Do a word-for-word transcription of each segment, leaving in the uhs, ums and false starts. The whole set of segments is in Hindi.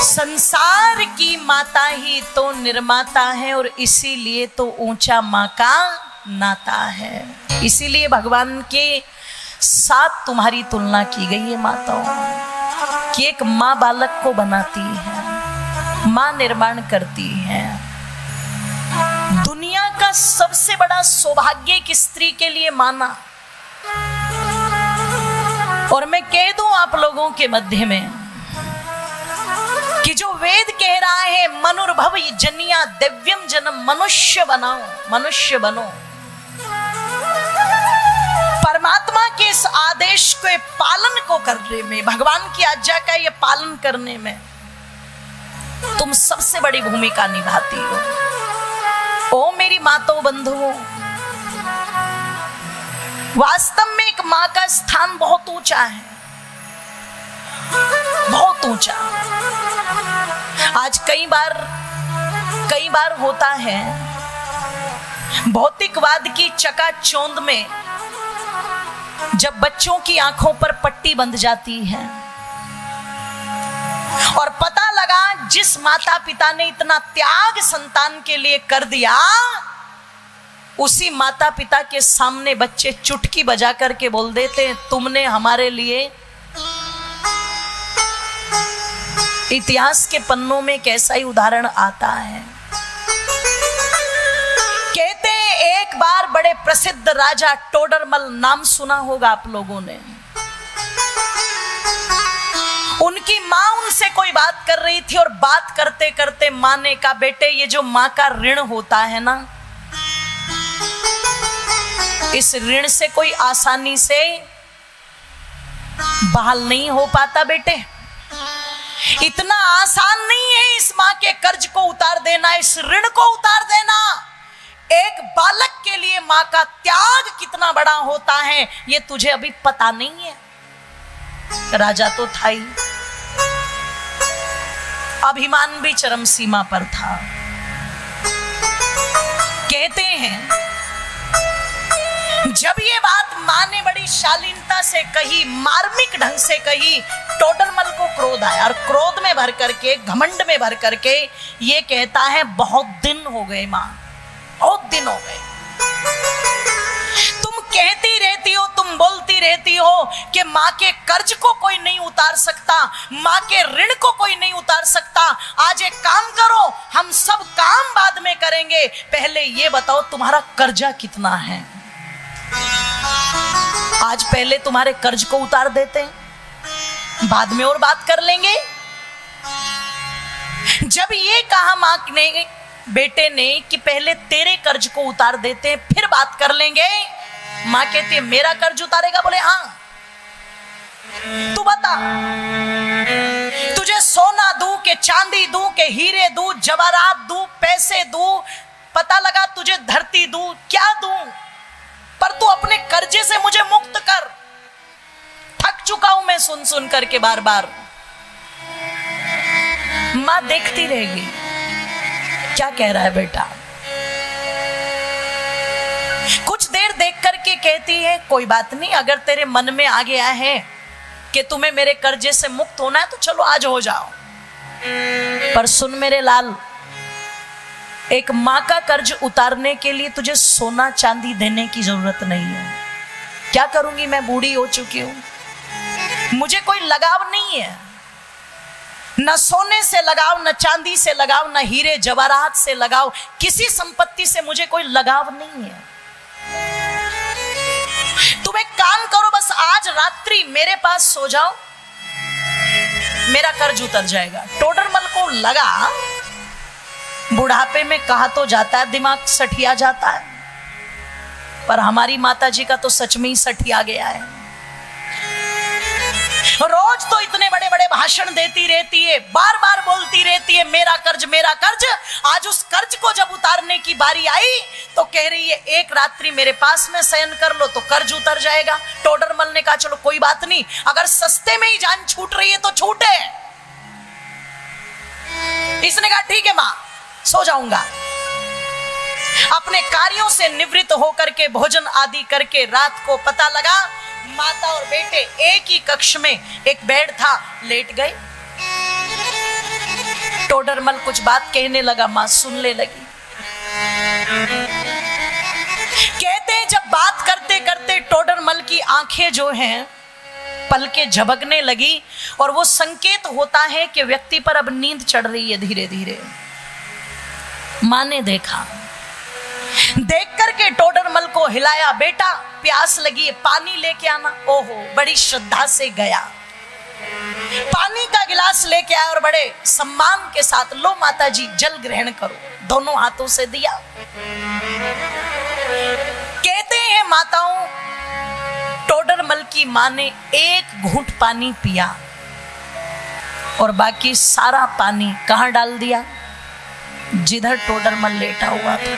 संसार की माता ही तो निर्माता है और इसीलिए तो ऊंचा माँ का नाता है। इसीलिए भगवान के साथ तुम्हारी तुलना की गई है माताओं कि एक माँ बालक को बनाती है, माँ निर्माण करती है। दुनिया का सबसे बड़ा सौभाग्य एक स्त्री के लिए माना। और मैं कह दूं आप लोगों के मध्य में कि जो वेद कह रहा है मनुर्भव जनिया दिव्यम जन्म, मनुष्य बनाओ, मनुष्य बनो, परमात्मा के इस आदेश के पालन को करने में, भगवान की आज्ञा का ये पालन करने में तुम सबसे बड़ी भूमिका निभाती हो। ओ मेरी माताओं बंधुओं, वास्तव में एक माँ का स्थान बहुत ऊंचा है, बहुत ऊंचा। आज कई बार कई बार होता है भौतिकवाद की चकाचौंध में जब बच्चों की आंखों पर पट्टी बंध जाती है और पता लगा जिस माता पिता ने इतना त्याग संतान के लिए कर दिया, उसी माता पिता के सामने बच्चे चुटकी बजा करके बोल देते हैं तुमने हमारे लिए। इतिहास के पन्नों में कैसा ही उदाहरण आता है। कहते हैं एक बार बड़े प्रसिद्ध राजा टोडरमल, नाम सुना होगा आप लोगों ने। उनकी माँ उनसे कोई बात कर रही थी और बात करते करते माँ ने कहा बेटे ये जो माँ का ऋण होता है ना, इस ऋण से कोई आसानी से बहाल नहीं हो पाता बेटे। इतना आसान नहीं है इस माँ के कर्ज को उतार देना, इस ऋण को उतार देना। एक बालक के लिए माँ का त्याग कितना बड़ा होता है ये तुझे अभी पता नहीं है। राजा तो था ही, अभिमान भी चरम सीमा पर था। कहते हैं जब ये बात माँ ने बड़ी शालीनता से कही, मार्मिक ढंग से कही, टोडरमल को क्रोध आया और क्रोध में भर करके, घमंड में भर करके ये कहता है बहुत दिन हो गए माँ, बहुत दिन हो गए। तुम कहती रहती हो, तुम बोलती रहती हो कि माँ के कर्ज को कोई नहीं उतार सकता, माँ के ऋण को कोई नहीं उतार सकता। आज एक काम करो, हम सब काम बाद में करेंगे, पहले ये बताओ तुम्हारा कर्जा कितना है। आज पहले तुम्हारे कर्ज को उतार देते हैं, बाद में और बात कर लेंगे। जब ये कहा माँ ने, बेटे ने कि पहले तेरे कर्ज को उतार देते हैं फिर बात कर लेंगे, माँ कहती है मेरा कर्ज उतारेगा? बोले हाँ। तू बता, तुझे सोना दूं के चांदी दूं के हीरे दूं, जवाहरात दूं, पैसे दूं, पता लगा तुझे धरती दूं, क्या दूं, पर तू अपने कर्जे से मुझे मुक्त कर। थक चुका हूं मैं सुन सुन करके बार बार। मां देखती रहेगी क्या कह रहा है बेटा। कुछ देर देख करके कहती है कोई बात नहीं, अगर तेरे मन में आ गया है कि तुम्हें मेरे कर्जे से मुक्त होना है तो चलो आज हो जाओ, पर सुन मेरे लाल, एक माँ का कर्ज उतारने के लिए तुझे सोना चांदी देने की जरूरत नहीं है। क्या करूंगी, मैं बूढ़ी हो चुकी हूं, मुझे कोई लगाव नहीं है, न सोने से लगाव, न चांदी से लगाव, न हीरे जवाहरात से लगाव, किसी संपत्ति से मुझे कोई लगाव नहीं है। तुम एक काम करो, बस आज रात्रि मेरे पास सो जाओ, मेरा कर्ज उतर जाएगा। टोडरमल को लगा बुढ़ापे में कहा तो जाता है, दिमाग सठिया जाता है, पर हमारी माता जी का तो सच में ही सठिया गया है। रोज तो इतने बड़े बड़े भाषण देती रहती है, बार बार बोलती रहती है मेरा कर्ज मेरा कर्ज। आज उस कर्ज को जब उतारने की बारी आई तो कह रही है एक रात्रि मेरे पास में शयन कर लो तो कर्ज उतर जाएगा। टोडरमल ने कहा चलो कोई बात नहीं, अगर सस्ते में ही जान छूट रही है तो छूटे। इसने कहा ठीक है मां, सो जाऊंगा। अपने कार्यों से निवृत्त होकर के भोजन आदि करके रात को पता लगा माता और बेटे एक ही कक्ष में, एक बेड था, लेट गए। टोडरमल कुछ बात कहने लगा, मां सुनने लगी। कहते हैं जब बात करते करते टोडरमल की आंखें जो हैं पलकें झपकने लगी और वो संकेत होता है कि व्यक्ति पर अब नींद चढ़ रही है धीरे धीरे। मां ने देखा, देख करके टोडरमल को हिलाया, बेटा प्यास लगी है पानी लेके आना। ओहो, बड़ी श्रद्धा से गया, पानी का गिलास लेके आया और बड़े सम्मान के साथ, लो माता जी जल ग्रहण करो, दोनों हाथों से दिया। कहते हैं माताओं, टोडरमल की मां ने एक घूंट पानी पिया और बाकी सारा पानी कहां डाल दिया? जिधर टोडरमल लेटा हुआ था।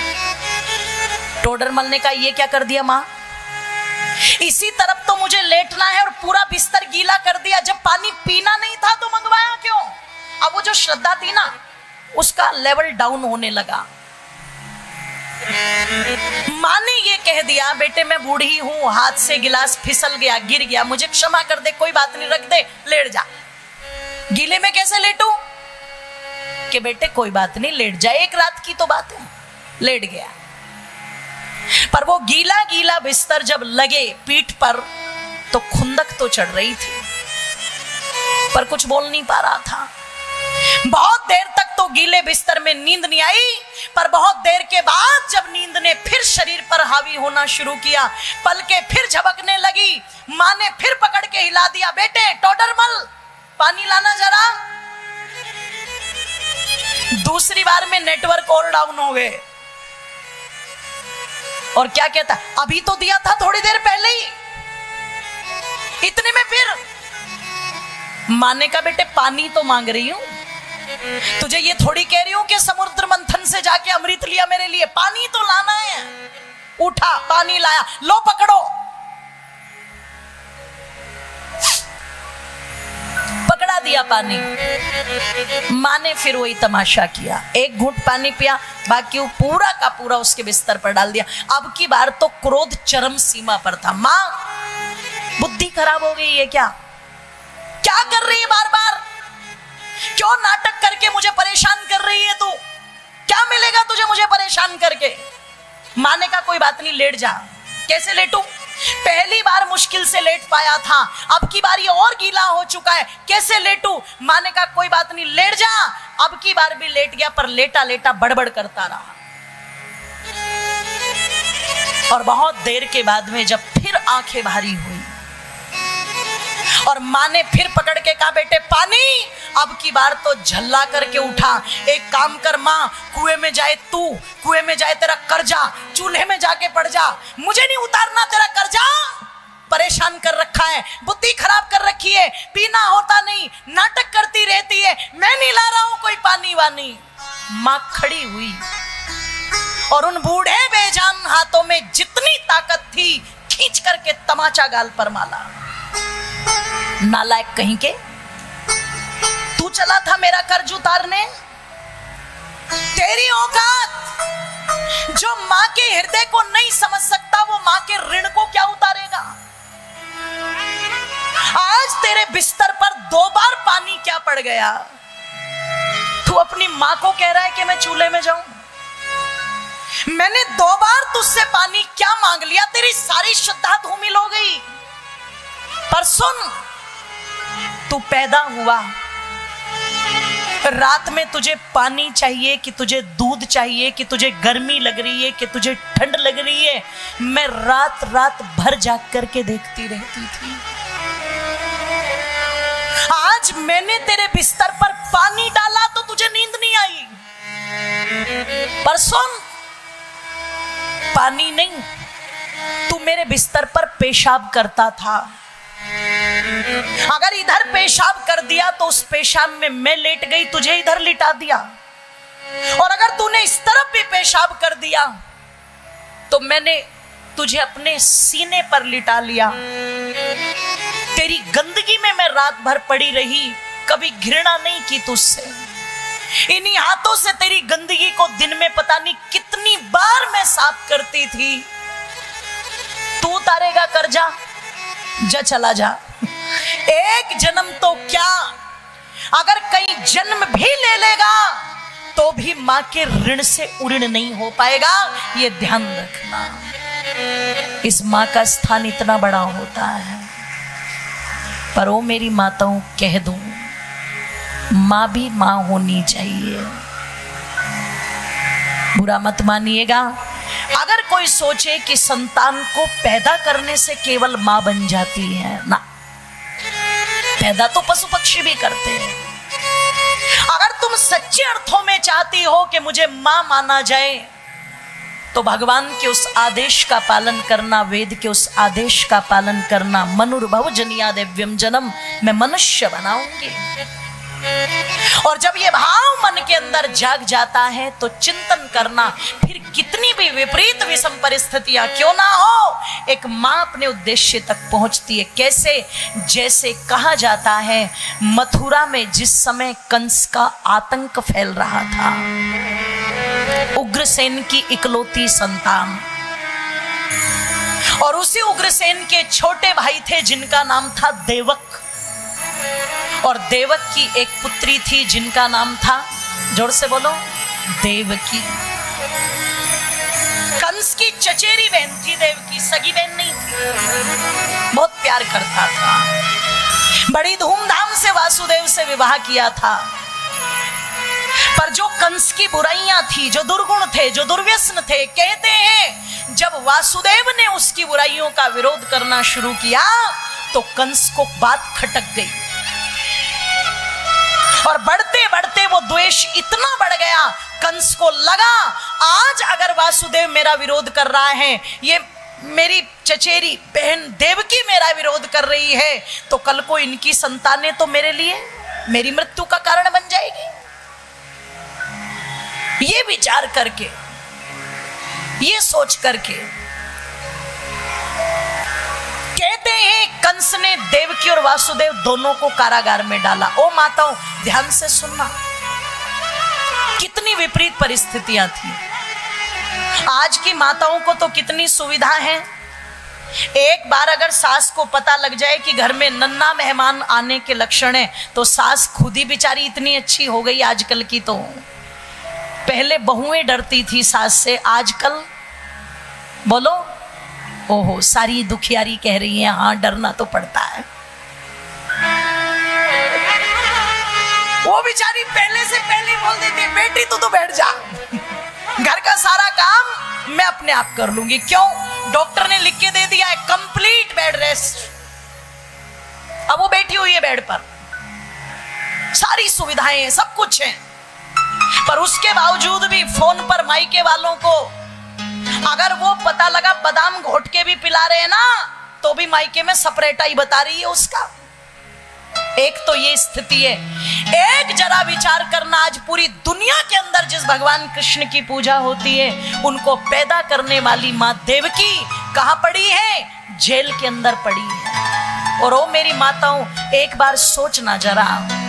टोडरमल ने कहा, ये क्या कर दिया मां? इसी तरफ तो मुझे लेटना है और पूरा बिस्तर गीला कर दिया। जब पानी पीना नहीं था तो मंगवाया क्यों? अब वो जो श्रद्धा थी ना, उसका लेवल डाउन होने लगा। मां ने ये कह दिया, बेटे मैं बूढ़ी हूं, हाथ से गिलास फिसल गया, गिर गया, मुझे क्षमा कर दे, कोई बात नहीं, रख दे, लेट जा। गीले में कैसे लेटूं? कि बेटे कोई बात नहीं, लेट जा, एक रात की तो बात है। लेट गया, पर वो गीला गीला बिस्तर जब लगे पीठ पर तो खुंदक तो चढ़ रही थी, पर कुछ बोल नहीं पा रहा था। बहुत देर तक तो गीले बिस्तर में नींद नहीं आई, पर बहुत देर के बाद जब नींद ने फिर शरीर पर हावी होना शुरू किया, पलकें फिर झपकने लगी, मां ने फिर पकड़ के हिला दिया, बेटे टोडरमल पानी लाना जरा। दूसरी बार में नेटवर्क और डाउन हो गए और क्या कहता, अभी तो दिया था थोड़ी देर पहले ही। इतने में फिर मां ने कहा, बेटे पानी तो मांग रही हूं, तुझे ये थोड़ी कह रही हूं कि समुद्र मंथन से जाके अमृत लिया मेरे लिए, पानी तो लाना है। उठा, पानी लाया, लो पकड़ो। पकड़ा दिया पानी। मां ने फिर वही तमाशा किया, एक घूंट पानी पिया, बाकी वो पूरा का पूरा उसके बिस्तर पर डाल दिया। अब की बार तो क्रोध चरम सीमा पर था। मां बुद्धि खराब हो गई है क्या? क्या कर रही है बार बार? क्यों नाटक करके मुझे परेशान कर रही है तू? क्या मिलेगा तुझे मुझे परेशान करके? मां ने कहा, कोई बात नहीं, लेट जा। कैसे लेटूं? पहली बार मुश्किल से लेट पाया था, अब की बार ये और गीला हो चुका है, कैसे लेटूं? मां ने कहा, कोई बात नहीं, लेट जा। अब की बार भी लेट गया, पर लेटा लेटा बड़बड़ करता रहा। और बहुत देर के बाद में जब फिर आंखें भारी हुई और मां ने फिर पकड़ के कहा, बेटे पानी। अब की बार तो झल्ला करके उठा, एक काम कर मां, कुएं में जाए तू, कुएं में जाए तेरा कर्जा, चूल्हे में जाके पड़ जा, मुझे नहीं उतारना तेरा कर्जा। परेशान कर रखा है, बुद्धि खराब कर रखी है, पीना होता नहीं, नाटक करती रहती है, मैं नहीं ला रहा हूं कोई पानी वानी। मां खड़ी हुई और उन बूढ़े बेजान हाथों में जितनी ताकत थी खींच करके तमाचा गाल पर माला। नालायक कहीं के, तू चला था मेरा कर्ज उतारने? तेरी औकात, जो मां के हृदय को नहीं समझ सकता वो मां के ऋण को क्या उतारेगा? आज तेरे बिस्तर पर दो बार पानी क्या पड़ गया? तू अपनी मां को कह रहा है कि मैं चूल्हे में जाऊं? मैंने दो बार तुझसे पानी क्या मांग लिया? तेरी सारी श्रद्धा धूमिल हो गई। पर सुन, तू पैदा हुआ, रात में तुझे पानी चाहिए कि तुझे दूध चाहिए कि तुझे गर्मी लग रही है कि तुझे ठंड लग रही है, मैं रात रात भर जाग करके देखती रहती थी। आज मैंने तेरे बिस्तर पर पानी डाला तो तुझे नींद नहीं आई। पर सुन, पानी नहीं, तू मेरे बिस्तर पर पेशाब करता था। अगर इधर पेशाब कर दिया तो उस पेशाब में मैं लेट गई, तुझे इधर लिटा दिया। और अगर तूने इस तरफ भी पेशाब कर दिया तो मैंने तुझे अपने सीने पर लिटा लिया। तेरी गंदगी में मैं रात भर पड़ी रही, कभी घृणा नहीं की तुझसे। इन्हीं हाथों से तेरी गंदगी को दिन में पता नहीं कितनी बार मैं साफ करती थी। तू उतारेगा कर्जा? जा, चला जा। एक जन्म तो क्या, अगर कहीं जन्म भी ले लेगा तो भी मां के ऋण से उऋण नहीं हो पाएगा, ये ध्यान रखना। इस मां का स्थान इतना बड़ा होता है। पर ओ मेरी माताओं, कह दूं, मां भी मां होनी चाहिए। बुरा मत मानिएगा अगर कोई सोचे कि संतान को पैदा करने से केवल मां बन जाती है। ना, पैदा तो पशु पक्षी भी करते हैं। अगर तुम सच्चे अर्थों में चाहती हो कि मुझे मां माना जाए, तो भगवान के उस आदेश का पालन करना, वेद के उस आदेश का पालन करना। मनुर्भव जनिया दिव्यम जन्म, मैं मनुष्य बनाऊंगी। और जब ये भाव मन के अंदर जाग जाता है तो चिंतन करना, फिर कितनी भी विपरीत विषम परिस्थितियां क्यों ना हो, एक मां अपने उद्देश्य तक पहुंचती है। कैसे? जैसे कहा जाता है मथुरा में जिस समय कंस का आतंक फैल रहा था, उग्रसेन की इकलौती संतान, और उसी उग्रसेन के छोटे भाई थे जिनका नाम था देवक, और देवक की एक पुत्री थी जिनका नाम था, जोर से बोलो, देवकी। कंस की चचेरी बहन थी देवकी, सगी बहन नहीं थी। बहुत प्यार करता था, बड़ी धूमधाम से वासुदेव से विवाह किया था। पर जो कंस की बुराइयां थी, जो दुर्गुण थे, जो दुर्व्यसन थे, कहते हैं जब वासुदेव ने उसकी बुराइयों का विरोध करना शुरू किया तो कंस को बात खटक गई, और बढ़ते बढ़ते वो द्वेष इतना बढ़ गया, कंस को लगा आज अगर वासुदेव मेरा विरोध कर रहा है, ये मेरी चचेरी बहन देवकी मेरा विरोध कर रही है, तो कल को इनकी संतानें तो मेरे लिए मेरी मृत्यु का कारण बन जाएगी। ये विचार करके, ये सोच करके कहते हैं कंस ने देवकी और वासुदेव दोनों को कारागार में डाला। ओ माताओं, ध्यान से सुनना, कितनी विपरीत परिस्थितियां थी। आज की माताओं को तो कितनी सुविधा है। एक बार अगर सास को पता लग जाए कि घर में नन्हा मेहमान आने के लक्षण है, तो सास खुद ही बेचारी इतनी अच्छी हो गई आजकल की। तो पहले बहुएं डरती थी सास से, आजकल बोलो, ओहो, सारी दुखियारी कह रही है हाँ डरना तो पड़ता है। वो बेचारी पहले से पहले बोल देती है बेटी तू तो बैठ जा, घर का सारा काम मैं अपने आप कर लूंगी। क्यों? डॉक्टर ने लिख के दे दिया है कंप्लीट बेड रेस्ट। अब वो बैठी हुई है बेड पर, सारी सुविधाएं हैं, सब कुछ है, पर उसके बावजूद भी फोन पर मायके वालों को अगर वो पता लगा बादाम घोट के भी पिला रहे हैं ना, तो भी मायके में सपरेटा ही बता रही है उसका। एक तो ये स्थिति है। एक जरा विचार करना, आज पूरी दुनिया के अंदर जिस भगवान कृष्ण की पूजा होती है, उनको पैदा करने वाली मां देवकी कहां पड़ी है? जेल के अंदर पड़ी है। और ओ मेरी माताओं, एक बार सोचना जरा,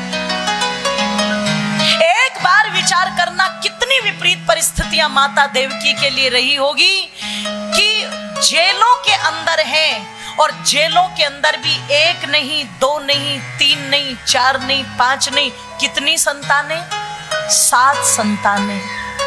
एक बार विचार करना, कितनी विपरीत परिस्थितियां माता देवकी के लिए रही होगी कि जेलों के अंदर हैं, और जेलों के अंदर भी एक नहीं, दो नहीं, तीन नहीं, चार नहीं, पांच नहीं, कितनी संतानें? सात संतानें।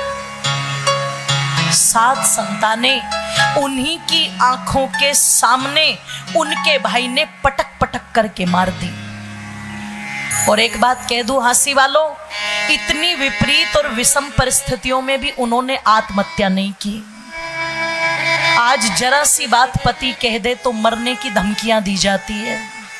सात संतानें उन्हीं की आंखों के सामने उनके भाई ने पटक पटक करके मार दी। और एक बात कह दूं हंसी वालों, इतनी विपरीत और विषम परिस्थितियों में भी उन्होंने आत्महत्या नहीं की। आज जरा सी बात पति कह दे तो मरने की धमकियां दी जाती है।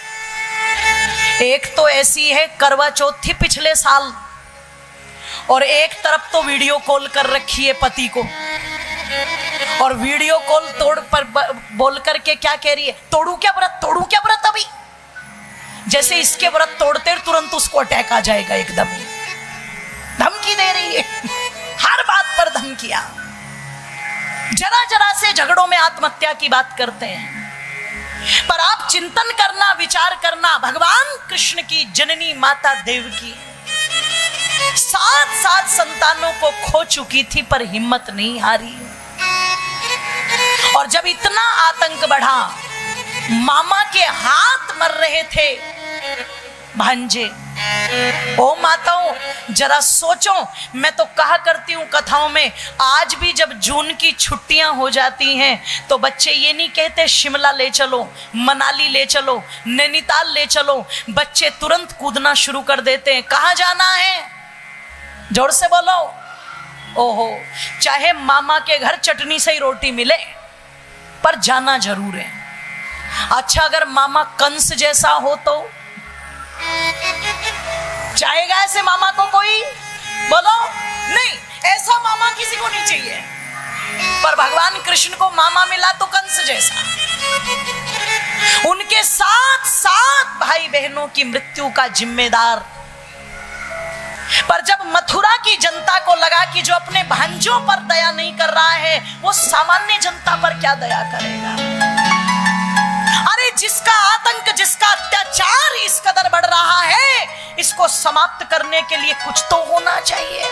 एक तो ऐसी है, करवा चौथ थी पिछले साल, और एक तरफ तो वीडियो कॉल कर रखी है पति को, और वीडियो कॉल तोड़ पर बोल करके क्या कह रही है? तोड़ू क्या व्रत, तोड़ू क्या व्रत? अभी जैसे इसके व्रत तोड़ते तुरंत उसको अटैक आ जाएगा, एकदम धमकी दे रही है, हर बात पर धमकियां। जरा जरा से झगड़ों में आत्महत्या की बात करते हैं। पर आप चिंतन करना, विचार करना, भगवान कृष्ण की जननी माता देवकी सात सात संतानों को खो चुकी थी, पर हिम्मत नहीं हारी। और जब इतना आतंक बढ़ा, मामा के हाथ मर रहे थे भांजे, ओ माताओं, जरा सोचो, मैं तो कहा करती हूँ कथाओं में, आज भी जब जून की छुट्टियां हो जाती हैं तो बच्चे ये नहीं कहते शिमला ले चलो, मनाली ले चलो, नैनीताल ले चलो। बच्चे तुरंत कूदना शुरू कर देते हैं। कहाँ जाना है? जोर से बोलो। ओहो, चाहे मामा के घर चटनी से ही रोटी मिले, पर जाना जरूर है। अच्छा, अगर मामा कंस जैसा हो तो चाहेगा ऐसे मामा को कोई? बोलो नहीं, ऐसा मामा किसी को नहीं चाहिए। पर भगवान कृष्ण को मामा मिला तो कंस जैसा। उनके साथ साथ भाई बहनों की मृत्यु का जिम्मेदार। पर जब मथुरा की जनता को लगा कि जो अपने भांजों पर दया नहीं कर रहा है वो सामान्य जनता पर क्या दया करेगा। अरे जिसका आतंक, जिसका अत्याचार इस कदर बढ़ रहा है, इसको समाप्त करने के लिए कुछ तो होना चाहिए।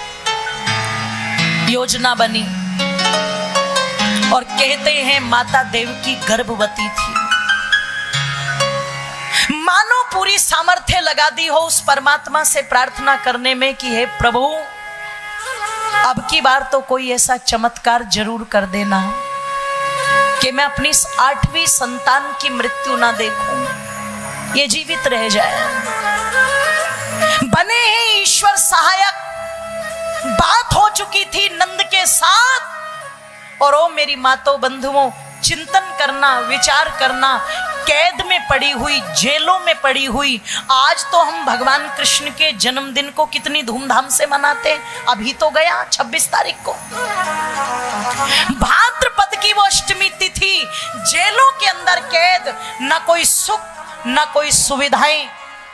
योजना बनी और कहते हैं माता देवकी गर्भवती थी। मानो पूरी सामर्थ्य लगा दी हो उस परमात्मा से प्रार्थना करने में कि हे प्रभु, अब की बार तो कोई ऐसा चमत्कार जरूर कर देना कि मैं अपनी इस आठवीं संतान की मृत्यु ना देखूं, ये जीवित रह जाए। बने हैं ईश्वर सहायक। बात हो चुकी थी नंद के साथ। और ओ मेरी माताओं बंधुओं, चिंतन करना, विचार करना, कैद में पड़ी हुई, जेलों में पड़ी हुई, आज तो हम भगवान कृष्ण के जन्मदिन को कितनी धूमधाम से मनाते हैं। अभी तो गया छब्बीस तारीख को भाद्रपद की वो अष्टमी तिथि। जेलों के अंदर कैद, न कोई सुख न कोई सुविधाएं,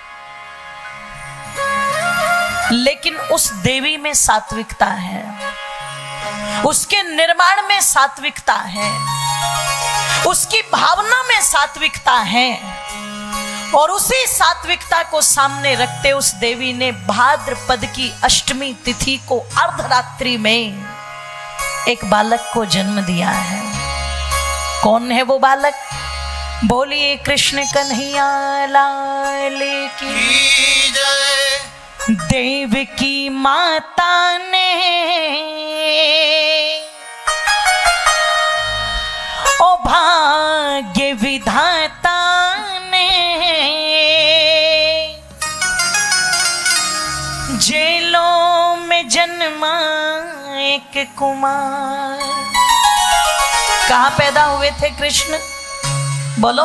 लेकिन उस देवी में सात्विकता है, उसके निर्माण में सात्विकता है, उसकी भावना में सात्विकता है। और उसी सात्विकता को सामने रखते उस देवी ने भाद्रपद की अष्टमी तिथि को अर्धरात्रि में एक बालक को जन्म दिया है। कौन है वो बालक? बोलिए कृष्ण कन्हैया लाल की जय। देवकी माता ने ओ भाग्य विधाता ने जेलों में जन्मा एक कुमार। कहाँ पैदा हुए थे कृष्ण? बोलो।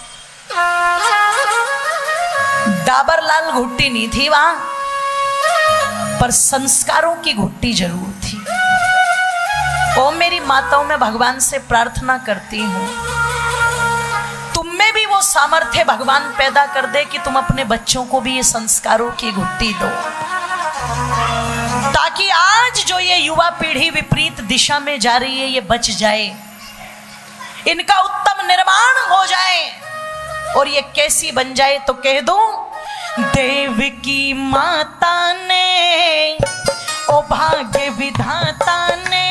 डाबर लाल घुट्टी नहीं थी वहां, पर संस्कारों की घुट्टी जरूर थी। ओ मेरी माताओं, मैं भगवान से प्रार्थना करती हूं तुम में भी वो सामर्थ्य भगवान पैदा कर दे कि तुम अपने बच्चों को भी ये संस्कारों की घुट्टी दो, ताकि आज जो ये युवा पीढ़ी विपरीत दिशा में जा रही है ये बच जाए, इनका उत्तम निर्माण हो जाए। और ये कैसी बन जाए तो कह दूं, देवकी माता ने ओ भाग्य विधाता ने,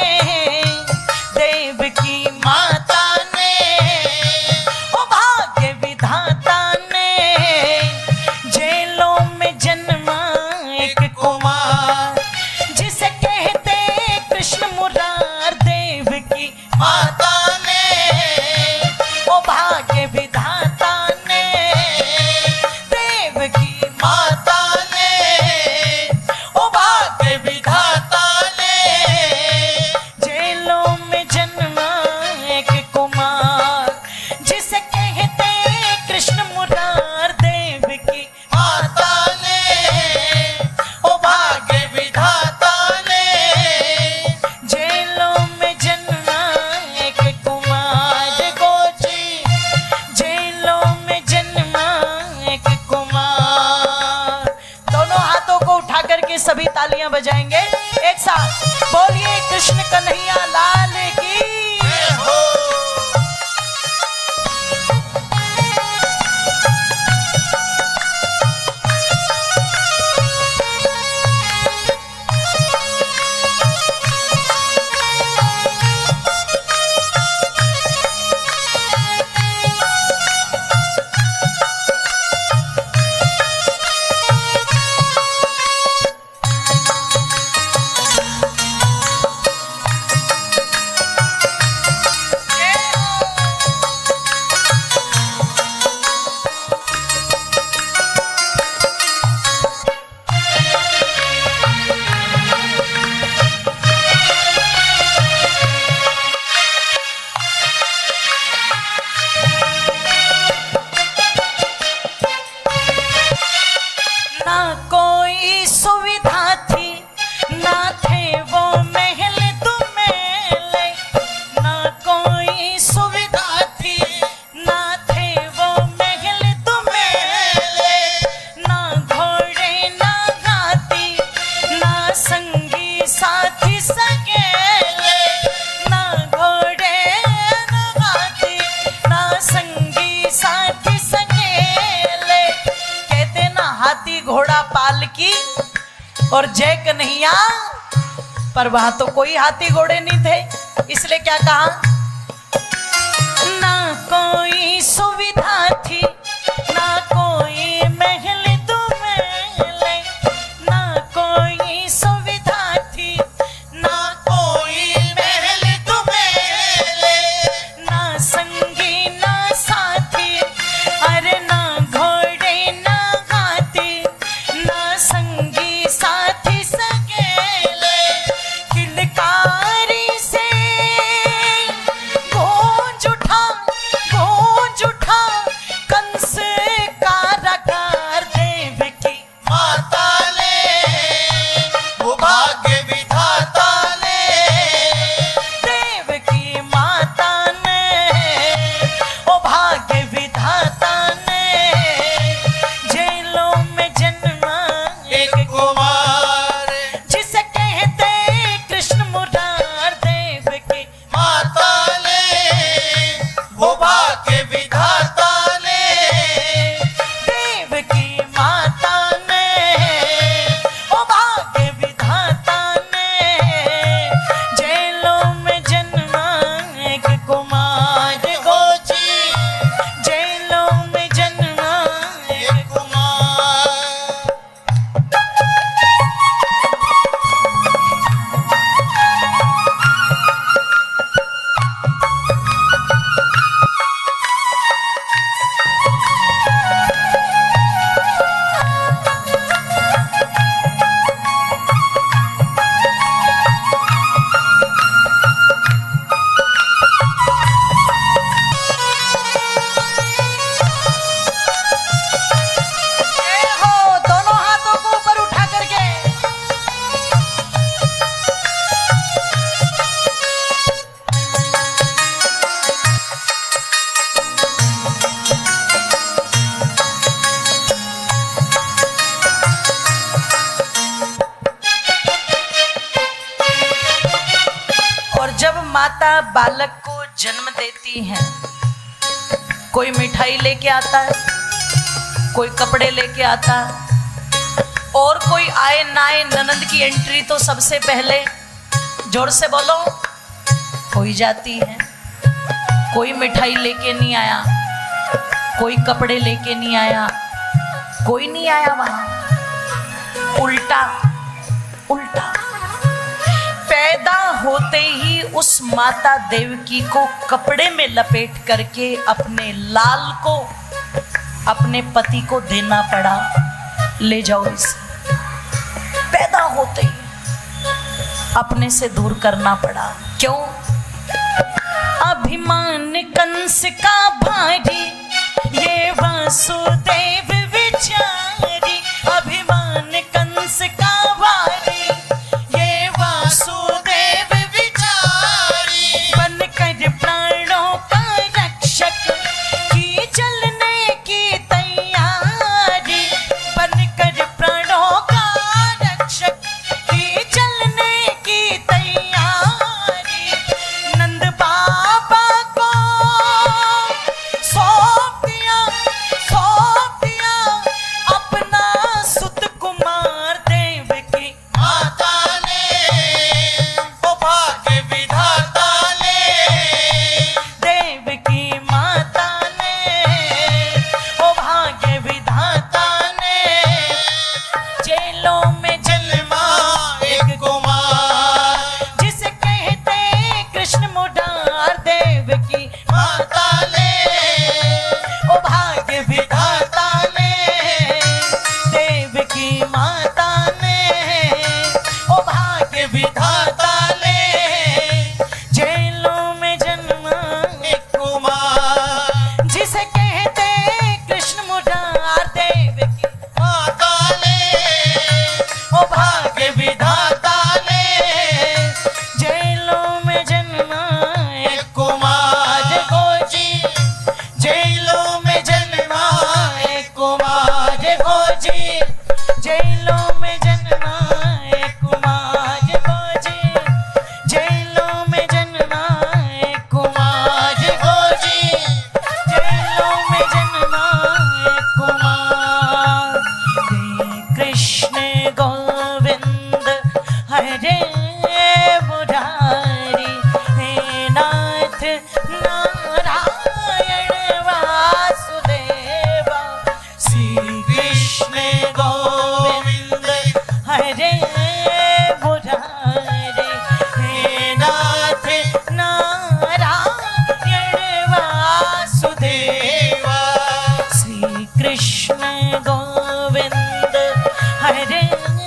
देवकी माता ने ओ भाग्य विधाता ने जेलों में जन्मा एक कुमार, जिसे कहते कृष्ण मुरार। देवकी माता ने ओ भाग्य विधाता ने, देवकी माता ने ओ भाग्य विधाता ने जेलों में जन्मा एक कुमार, जिसे कहते कृष्ण मुरार। देवकी माता ने ओ भाग्य विधाता ने जेलों में जन्मा एक कुमार। गोची जेलों में जन्मा एक कुमार। दोनों हाथों को उठा करके सभी तालियां बजाएंगे एक साथ। बोलिए कृष्ण कन्हैया लाल की जय हो। पालकी और जय कन्हैया, पर वहां तो कोई हाथी घोड़े नहीं थे। इसलिए क्या कहा, ना कोई सुविधा थी, ना कोई महल दुमैले, ना कोई सुविधा थी, ना कोई महल दुमैले, ना संगी ना साथी, अरे ना घोड़े ना हाथी, ना संगी साथी सगेले, किलकारी से गूंज उठा गूंज उठा कंस कारागार, देव की माता ने वो भाग्य विधाता ने, देव की माता ने ओ भाग्य विधाता ने, जेलों में जन्मा एक कुमार जिसे कहते कृष्ण मुरार, देव की माता ने वो भाग्य विधाता ने, देव की माता ने ओ भाग्य विधाता ने, जेलों में जन्मा एक कुमार, हो जी जेलों में जन्मा एक एक कुमार। ए हो, दोनों हाथों को ऊपर उठा करके और जब माता बालक को जन्म देती है, कोई मिठाई लेके आता है, कोई कपड़े लेके आता है, और कोई आए ना आए, ननद की एंट्री तो सबसे पहले जोर से बोलो हो ही जाती है। कोई मिठाई लेके नहीं आया, कोई कपड़े लेके नहीं आया, कोई नहीं आया वहां, उल्टा उल्टा पैदा होते ही उस माता देवकी को कपड़े में लपेट करके अपने लाल को, अपने पति को देना पड़ा, ले जाओ इसे। पैदा होते ही अपने से दूर करना पड़ा। क्यों? अभिमान कंस का भारी, ये वासुदेव विचारी, अभिमान कंस का भारी, ये वासुदेव विचारी, बनकर प्राणों का रक्षक की चलने की तैयारी, बनकर प्राणों का रक्षक की चलने की तैयारी, नंद बाबा को सौंप दिया सौंप दिया अपना सुत कुमार, देव की माता ने वो भाग्य विधाता ने, देव की माता ने ओ भाग्य विधाता ने, जेलों में जन्मा एक कुमार जिसे कहते कृष्ण मुरार, देव की माता ने ओ भाग्य विधाता ने, देव की माता ने ओ भाग्य विधाता ने, जेलों में जन्मा एक कुमार जिसे कहते कृष्ण मुरार, देव की माता ने ओ भाग्य विधाता ने जेलों में जन्मा एक एक कुमार को जी, जेलों में जन्मा एक कुमार को जी, जेलों में जन्मा एक कुमार को जी, जेलों में जन्मा एक कुमार को जी, जेलों में जन्मा एक कुमार, हे कृष्ण कृष्ण गोविंद हरे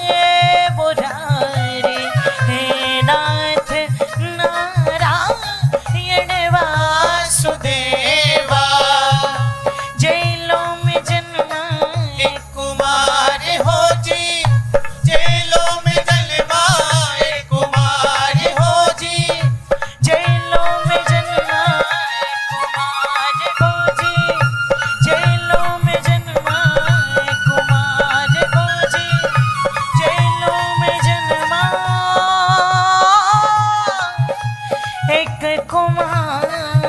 मुरारी, हे नाथ नारायण वासुदेवा। जेलों में जन्मा एक कुमार हो जी, जेलों में जन्मा एक कुमार हो जी, जेलों में जन्मा कुमार हो जी, जेलों में जन्मा कुमार हो जी, जेलों में जन्मा एक कुमार